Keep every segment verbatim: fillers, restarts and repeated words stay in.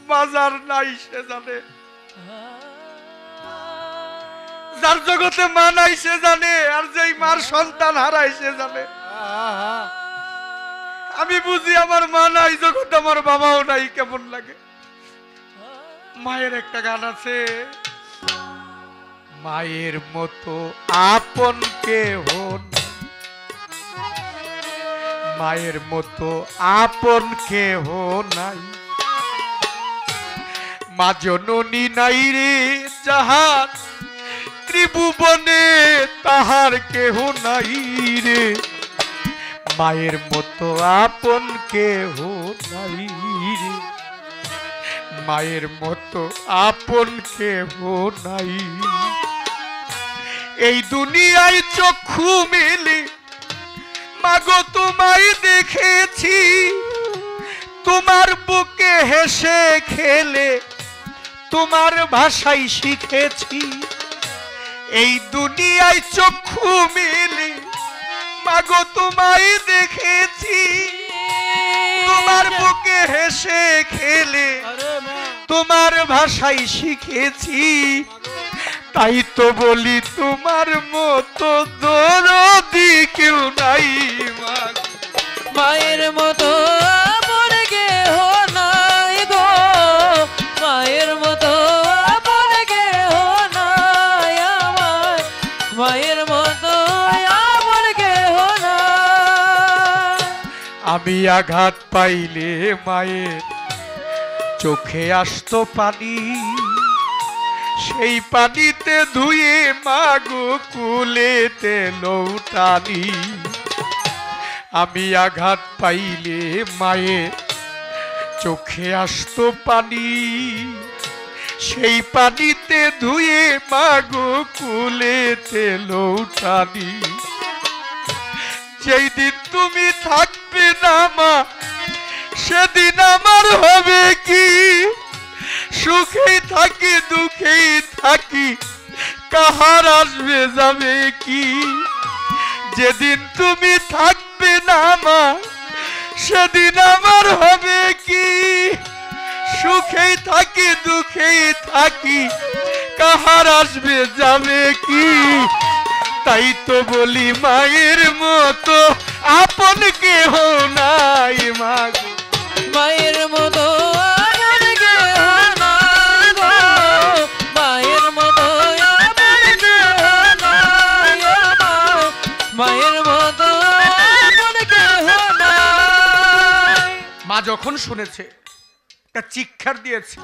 বাজার নাই সে জানে, যার জগতে মা নাই সে জানে, আর যেই মার সন্তান হারায় সে জানে। আমি বুঝি আমার মা নাই জগতে, আমার বাবাও নাই, কেমন লাগে। মায়ের একটা গান আছে, মায়ের মতো আপন কেহ নাই, মায়ের মতো আপন কেহ নাই, মা জননী নাই রে যাহার ত্রিভুবনে তাহার কেহ নাই রে, মায়ের মতো আপন কেহ নাই রে, মায়ের মতো আপন কেহ নাই। এই দুনিয়ায় চক্ষু মেলে মাগো তোমায় দেখেছি, তোমার বুকে হেসে খেলে তোমার ভাষাই শিখেছি। এই দুনিয়ায় চক্ষু মেলে মাগো তোমায় দেখেছি, তোমার বুকে হেসে খেলে তোমার ভাষাই শিখেছি। তাই তো বলি তোমার মতো দরদি কেউ নাই, মায়ের মতো আপন কেহ নাই গো, মায়ের মতো আপন কেহ নাই আমার, মায়ের মতো আপন কেহ নাই। আমি আঘাত পাইলে মায়ের চোখে আসতো পানি, সেই পানিতে ধুয়ে মাগো কুলেতে লৌটানি। আমি আঘাত পাইলে মায়ের চোখে আসতো পানি, সেই পানিতে ধুয়ে মাগো কুলেতে লৌটানি। যেই দিন তুমি থাকবে না মা, সেদিন আমার হবে কি? সুখেই থাকি দুঃখেই থাকি, কাহার আসবে যাবে কি? যেদিন তুমি থাকবে না মা, সেদিন আমার হবে কি? সুখেই থাকি দুঃখেই থাকি, কাহার আসবে যাবে কি? তাই তো বলি মায়ের মতো আপন কেহ নাই মাগো, মায়ের মতো আপন কেহ নাই গো, মায়ের মতো আপন কেহ নাই আমার, মায়ের মতো আপন কেহ নাই। মা যখন শুনেছে একটা চিৎকার দিয়েছে,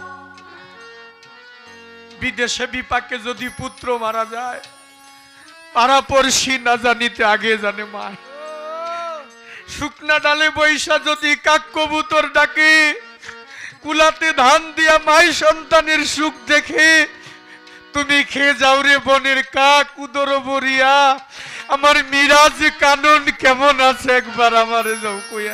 বিদেশে বিপাকে যদি পুত্র মারা যায়, পাড়াপড়শি না জানিতে আগে জানে মা। শুকনা ডালে বৈশা যদি কাক কবুতর ডাকে, কুলাতে ধান দিয়া মাই সন্তানের সুখ দেখে, তুমি খেয়ে যাও রে বনের কাক উদর বরিয়া, আমার মিরাজ কানন কেমন আছে একবার আমারে যাও কইয়া।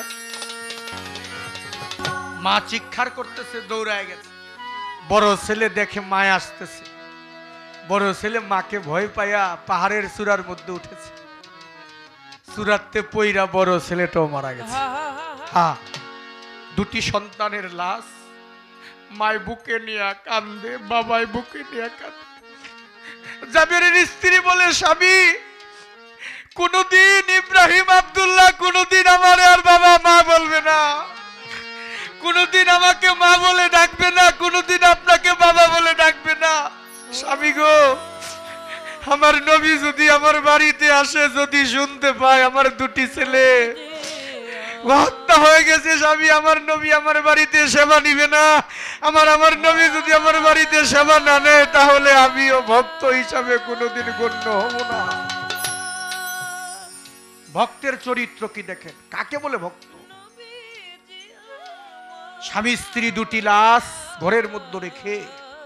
মা চিৎকার করতেছে, দৌড়ায় গেছে। বড় ছেলে দেখে মায় আসতেছে, বড় ছেলে মাকে ভয় পাইয়া পাহাড়ের চূড়ার মধ্যে উঠেছে। চূড়াতে পইরা বড় ছেলেটাও মারা গেছে। হ্যাঁ, দুটি সন্তানের লাশ মায় বুকে নিয়ে কান্দে, বাবাই বুকে নিয়ে কান্দে। জাবেরের স্ত্রী বলে, স্বামী কোনদিন ইব্রাহিম আব্দুল্লাহ কোনদিন আমার আর বাবা মা বলবে না, কোনদিন আমাকে মা বলে ডাকবে না, কোনদিন আপনাকে বাবা বলে ডাকবে না। স্বামী গো, আমার নবী যদি আমার বাড়িতে আসে, যদি শুনতে পায় আমার দুটি ছেলে হত্যা হয়ে গেছে, স্বামী আমার নবী আমার বাড়িতে সেবা নিবে না, আমার আমার নবী যদি আমার বাড়িতে সেবা না নেয়, তাহলে আমিও ভক্ত হিসাবে কোনোদিন গণ্য হব না। ভক্তের চরিত্র কি দেখেন, কাকে বলে ভক্ত? স্বামী স্ত্রী দুটি লাশ ঘরের মধ্যে রেখে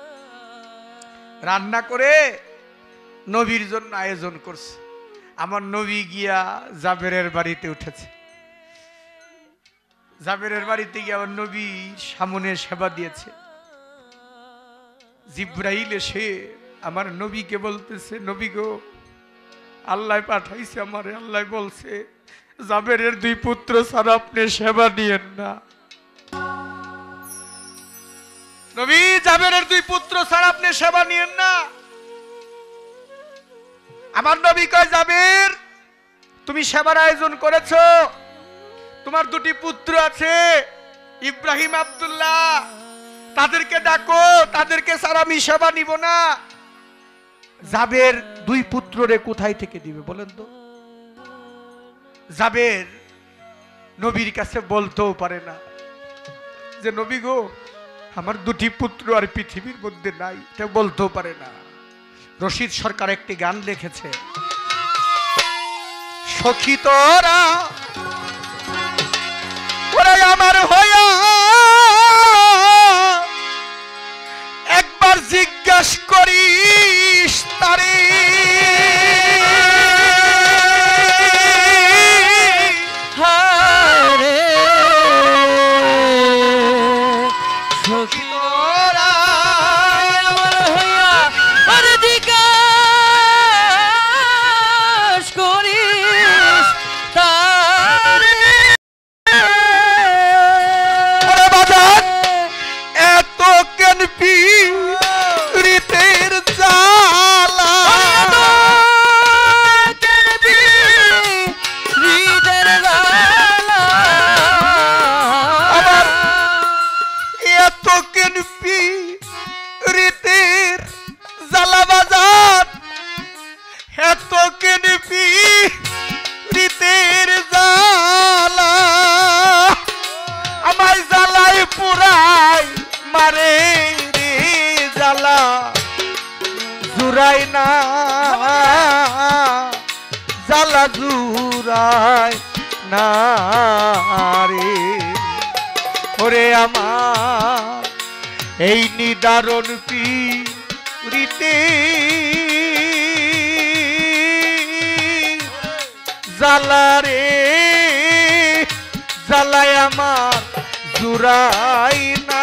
রান্না করে নবীর জন্য আয়োজন করছে। আমার নবী গিয়া জাবেরের বাড়িতে উঠেছে, জাবেরের বাড়িতে গিয়ে আমার নবী সামনে সেবা দিয়েছে। জিব্রাইল এসে আমার নবীকে বলতেছে, নবী গো, আল্লাহ পাঠাইছে আমারে, আল্লাহ বলছে জাবেরের দুই পুত্র ছাড়া আপনি সেবা নিয়েন না। নবী জাবেরের দুই পুত্র ছাড়া আপনি সেবা নিয়েন না। আমার নবী কয় জাবের তুমি সেবার আয়োজন করেছো, তোমার দুটি পুত্র আছে ইব্রাহিম আব্দুল্লাহ, তাদেরকে ডাকো, তাদেরকে ছাড়া আমি সেবা নিব না। জাবের দুই পুত্ররে কোথায় থেকে দিবে বলেন তো? জাবের নবীর কাছে বলতেও পারে না যে নবী গো আমার দুটি পুত্র আর পৃথিবীর মধ্যে নাই, এটা বলতেও পারে না। রশিদ সরকার একটি গান লিখেছে, সখী তোরা ওরা আমার হইয়া একবার জিজ্ঞাস করিস তারে, হারে সখী তোরা আমার হইয়া আরে জিজ্ঞাস করিস তারে। ওরে বাজান এত কেন পীড়িতের জ্বালা, আমার এত কেন পীড়িতের জ্বালা বাজান, এত কেন পীড়িতের জ্বালা, আমায় জ্বালায় পুরাই মারে রে জ্বালা জুরাই না, জ্বালা জুরাই না রে। ওরে আমার এই নিদারণ পীড়িতে জ্বালা রে, জ্বালায় আমার জুরাই না,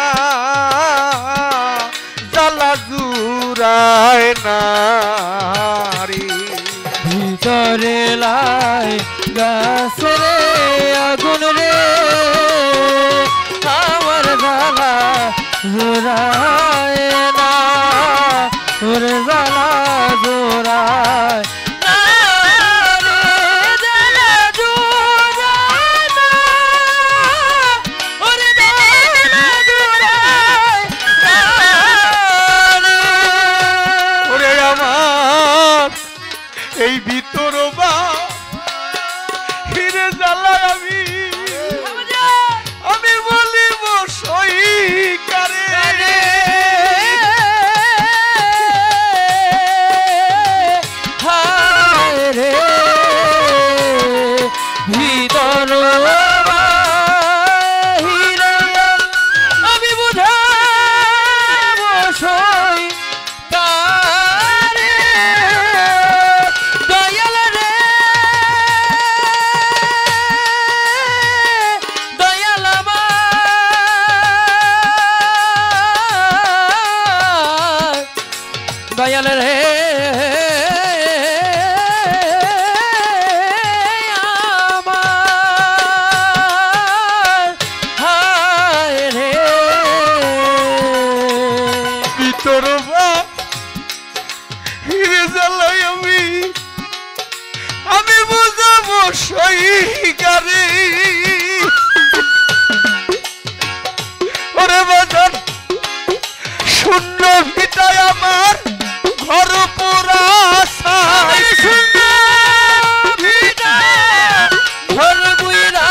জ্বালা জুরাই না রে। ভিতরে লাই গাছ রে আগুন রে আমার জ্বালা জোড়ায় না, ওর জ্বালা জোড়ায় না রে, জ্বালা জোড়ায় না, ওর জ্বালা জোড়ায় না রে। ওরে আমার এই ভিতর বা হিরে জ্বালা আমি আমি বলিব সই কারে, হায় রে ভিতর বাহিরে আমি বুঝাব সই কারে, দয়াল রে দয়াল আমার, দয়াল রে আমার, হায় রে ভিতর বা হিরে জ্বালাই আমি আমি বুঝাব সই কারে। ওরে বাজান শূন্য ভিটায় আমার ঘর পুরা ছাই, শূন্য ভিটা ঘর বুইরা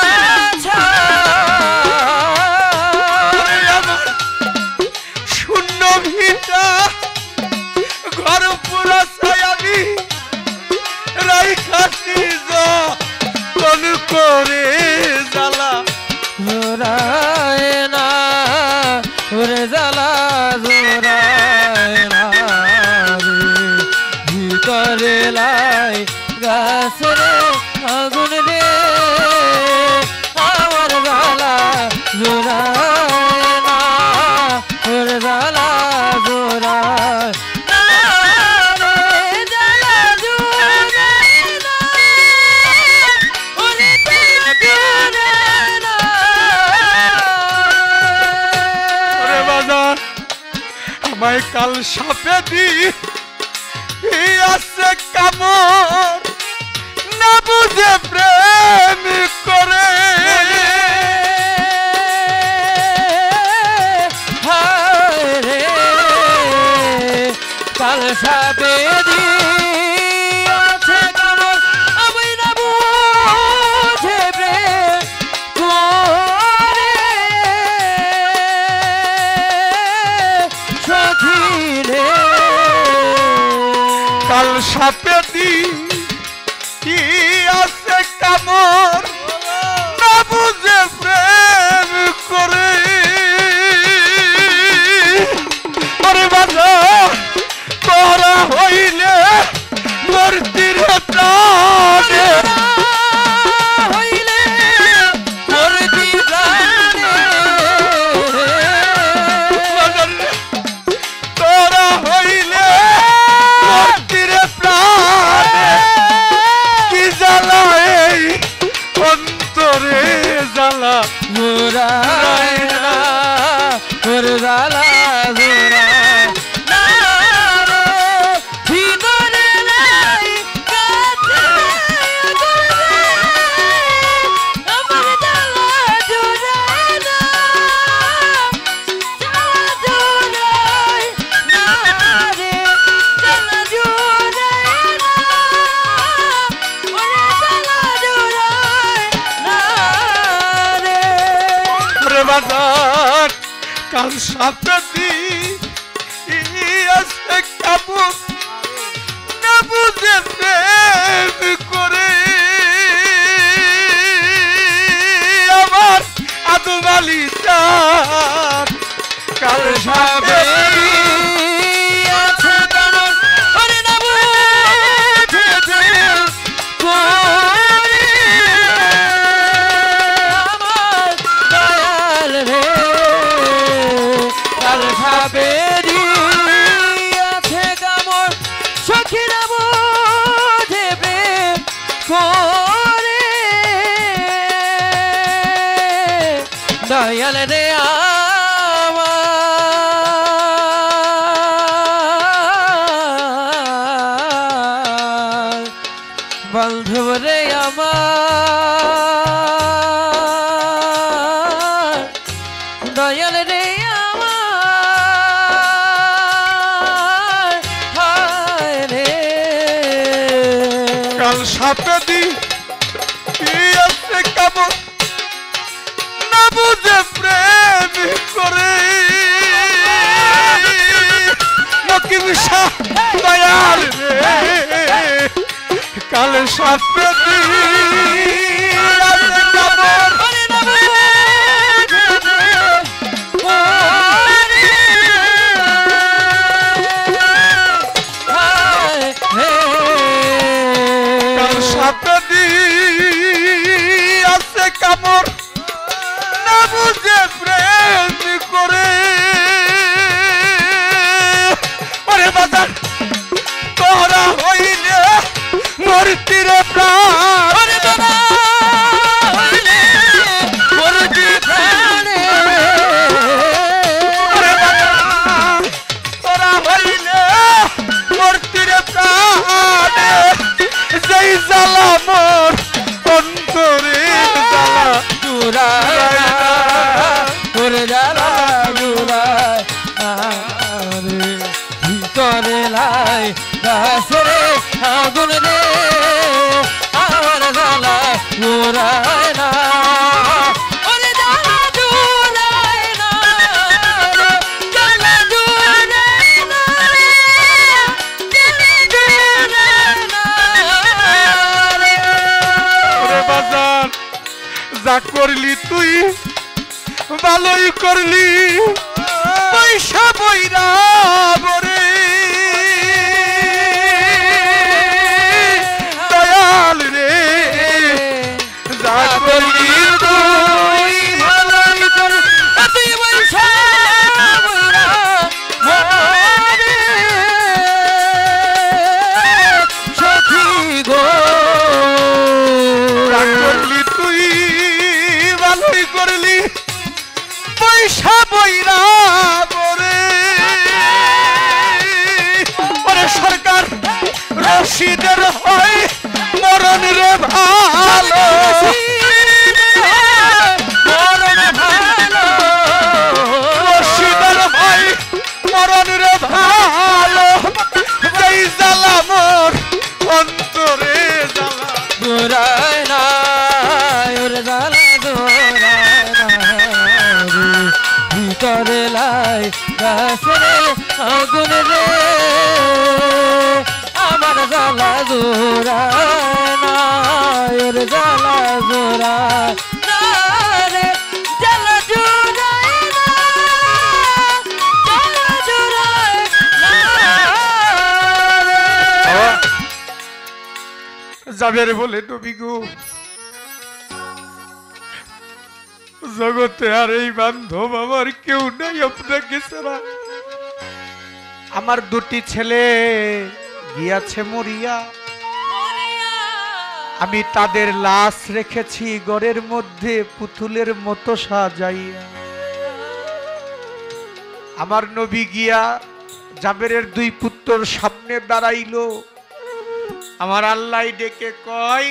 ওরে আমার শূন্য ভিটা ঘর পুরা ছাই আমি রাইখাছি যতন করে জ্বালা জোড়ায় না, ওরে জ্বালা জোড়ায় না রে, ভিতরে লাই গাছ রে আগুন রে আমার জ্বালা জোড়ায় না, ওরে জ্বালা জোড়ায় না রে, জ্বালা জোড়ায় না, ওরে জ্বালা জোড়ায় না। ওরে বাজান আমায় কাল সাপে দি আছে কামড় না বুঝে প্রেম করে হায় রে কাল সাপে দিয়েছে কামড় আমি না বুঝে প্রেম করে সখী রে কাল সাপে দি কি আছে কামড় না বুঝে প্রেম করে আরে বাবা তোরা হইলে মূর্তির প্রাণে হইলে মূর্তি প্রাণে তোরা হইলে মূর্তির প্রাণে কি জ্বালা এই অন্তরে জ্বালা জোরায় না তোর জ্বালা জোরায় না রে ভিতরে নাই কাছে আমার জ্বালা জোরায় না জ্বালা জোরায় না রে জ্বালা জোরায় না ওরে জ্বালা জোরায় না রে রে বাজার কাল সাপে দি আছে কাবু না বুঝে প্রেম করে আমার আদমালি চাঁদ কাল সাপে আছে কারণ ওরে না বুঝে প্রেম করে আমার দয়াল রে কাল সাপে দিয়েছে কামড় সখী না বুঝে প্রেম করে দয়াল রে আমার বন্ধু রে আমার দয়াল রে আমার হায় রে কাল সাপে দি আছে কাবু না বুঝে প্রেম করে নকিম শাহ দয়াল রে কাল সাপে দি আছে কাবর ওরে না বুঝে প্রেম করে হায় রে কাল সাপে দি আছে কাবর না বুঝে প্রেম করে ওরে বাজার তোরা হইলে মূর্তির প্রাণ ওরে বাবা হইলে মূর্তি প্রাণে ওরে বাজার তোরা হইলে মূর্তির প্রাণে যেই জ্বালা মোর অন্তরে জ্বালা জোরায় তোর জ্বালা জোরায় আরে ভিতরে লাই গাছরে আগুন রে আমার জ্বালা জোরায় না ওরে জ্বালা জোরায় না রে জ্বালা জোরায় না রে জ্বালা জোরায় না রে ওরে বাজার যা করলি তুই ভালোই করলি পয়সা বইরা বরে দয়াল রে যা করলি তুই ভালোই করে তুই বৈশা বইরা মরে সখী গো যা করলি তুই ভালোই করলি পয়সা বইরা বরে মুর্শিদের হয় মরণ রে ভালো মুর্শিদের হয় মরণ রে ভালো যেই জ্বালা মোর অন্তরে জ্বালা জোরায় না ওরে জ্বালা জোরায় না রে ভিতরে লাই গাছরে আগুন রে আমার জ্বালা জোরায় না ওরে জ্বালা জোরায় না রে জ্বালা জোরায় না জ্বালা জোরায় না রে জাবের বলে নবী গো জগতে আর এই বান্ধব আমার কেউ নাই আপনাকে ছাড়া আমার দুটি ছেলে গিয়াছে মরিয়া আমি তাদের লাশ রেখেছি ঘরের মধ্যে পুতুলের মতো সাজাইয়া আমার নবী গিয়া জাবেরের দুই পুত্রর সামনে দাঁড়াইলো আমার আল্লাহ ডেকে কয়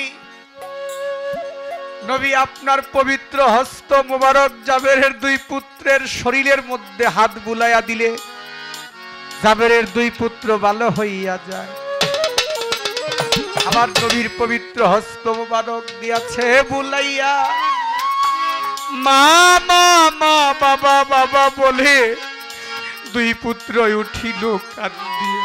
নবী আপনার পবিত্র হস্ত মোবারক জাবেরের দুই পুত্রের শরীরের মধ্যে হাত বুলাইয়া দিলে জাবেরের দুই পুত্র ভালো হইয়া যায় আমার নবীর পবিত্র হস্ত মোবারক দিয়াছে বুলাইয়া মা মা মা বাবা বাবা বলে দুই পুত্র উঠিল কান্দিয়া